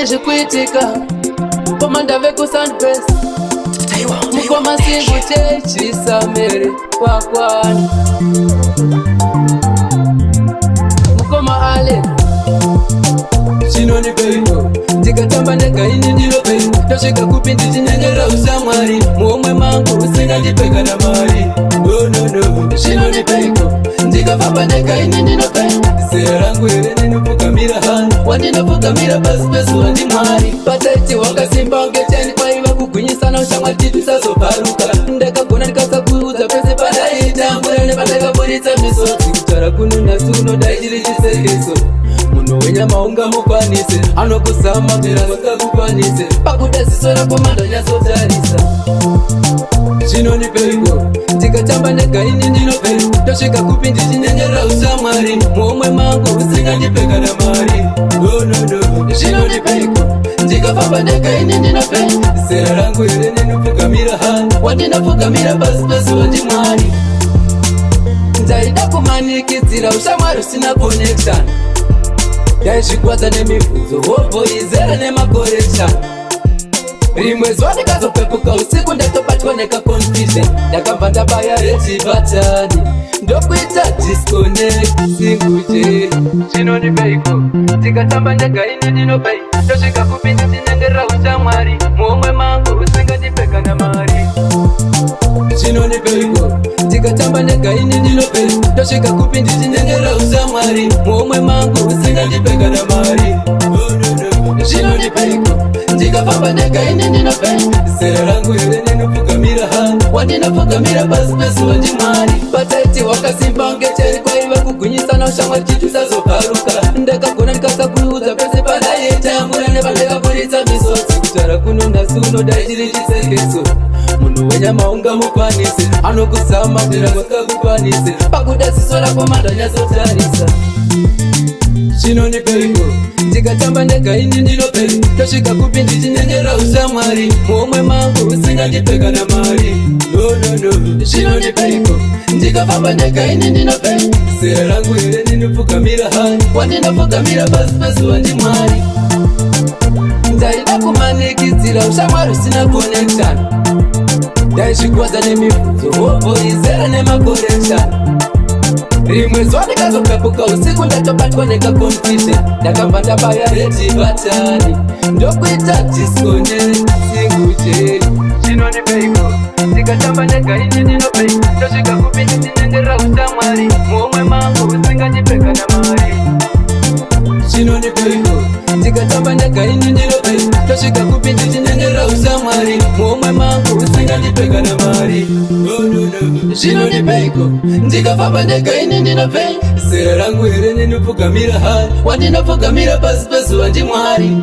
nezvi kuitika komandave kusunbest mukoma singu chechisamere kwakwani mukoma ale chinonipeiko ndikatamba negaini ndinopei tosvika kupi ndichinyengerera ushamwari muomwe mangu usingandipeka namari nonono chinonipeiko ndikafamba negaini ndinopei zera rangu here ndinopfugamira hangu wandinopfugamira pasi pezuva ndimwari pataiti wakasimba ngechani kwaiva kugwinyisana ushamwari titu sazoparuka ndakagona ndikasakuudza pese padaitambura nepandakaburitsa misodzi kutaura kunonasi unodai chiri chisekeso munhu wenyama ungamukwanise anokuzama mera vakakukwanise pakuda ziso rako mandonyasotarisa chinonipeiko ndikatamba negaini ndinopei tosvika kupi ndichinyengerera ushamwari muomwe mangu usingandipeka namari nonono chinonipeiko ndikafamba negaini ndinopei zera rangu here ndinopfugamira hangu wandinopfugamira pasi pezuva ndimwari ndaida kumanikidzira ushamwari usina connection daizvikwadza nemibvunzo hobho izere nemakorection rimwe zuva ndikazopepuka usiku ndatobatwa nekaconfusion ndakabva ndabaya redhivatani ndokuita disconnect singuje chinonipeiko ndikatamba negaini ndinopei ndosvika kupi ndichinyengerera ushamwari muomwe mangu usingandipeka namari chinonipeiko ndikatamba negaini ndinopei ndosvika kupi ndichinyengerera ushamwari muomwe mangu usingandipeka namari chinonipeiko ndikafamba negaini ndinopei zera rangu here ndinopfugamira hangu wandinopfugamira pasi pezuva ndimwari pataiti wakasimba ngecheri kwaiva kugwinyisana ushamwari chitu sazoparuka ndakagona ndikasakuudza pese padaitambura nepandakaburitsa misodzi kutaura kunonasi unodai chiri chisekeso munhu wenyama ungamukwanise anokuzama mera vakakukwanise pakuda ziso rako mandonyasotarisa chinonipeiko ndikatamba negaini ndinopei tosvika kupi ndichinyengerera ushamwari muomwe mangu usingandipeka namari nonono chinonipeiko ndikafamba negaini ndinopei zera rangu here ndinopfugamira hangu wandinopfugamira pasi pezuva ndimwari ndaida kumanikidzira ushamwari usina connection daizvikwadza nemibvunzo hobho izere nemakorection rimwe zuva ndikazopepuka usiku ndatobatwa nekaconfusion ndakabva ndabaya redhivatani ndokuita disconnect singuje chinonipeiko ndikatamba negaini ndinopei ndosvika kupi ndichinyengerera ushamwari muomwe mangu usingandipeka namari chinonipeiko ndikatamba negaini ndinopei ndosvika kupi ndichinyengerera ushamwari muomwe mangu usingandipeka namari chinonipeiko ndikafamba negaini ndinopei zera rangu here ndinopfugamira hangu wandinopfugamira pasi pezuva ndimwari